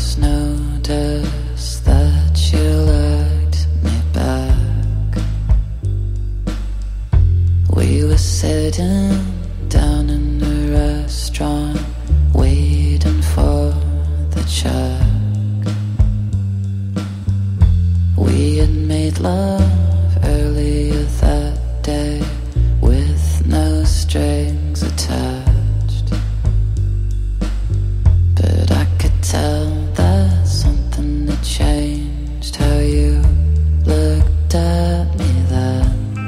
noticed that you looked me back. We were sitting down in a restaurant, waiting for the check. We had made love earlier that day with no strings attached, but I could tell that something had changed, how you looked at me then.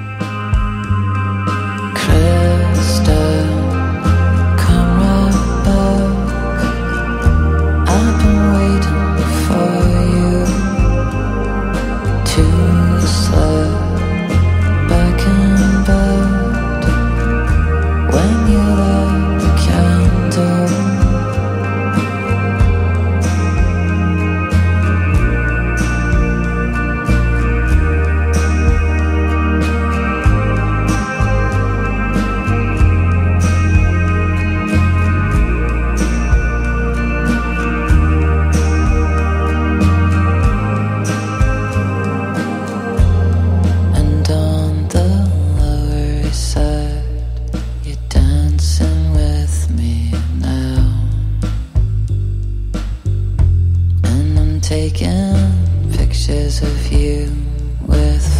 Crystal, come right back. I've been waiting for you to slip back in bed when you light the candle. And on the Lower East Side, you're dancing with me now, and I'm taking pictures of you with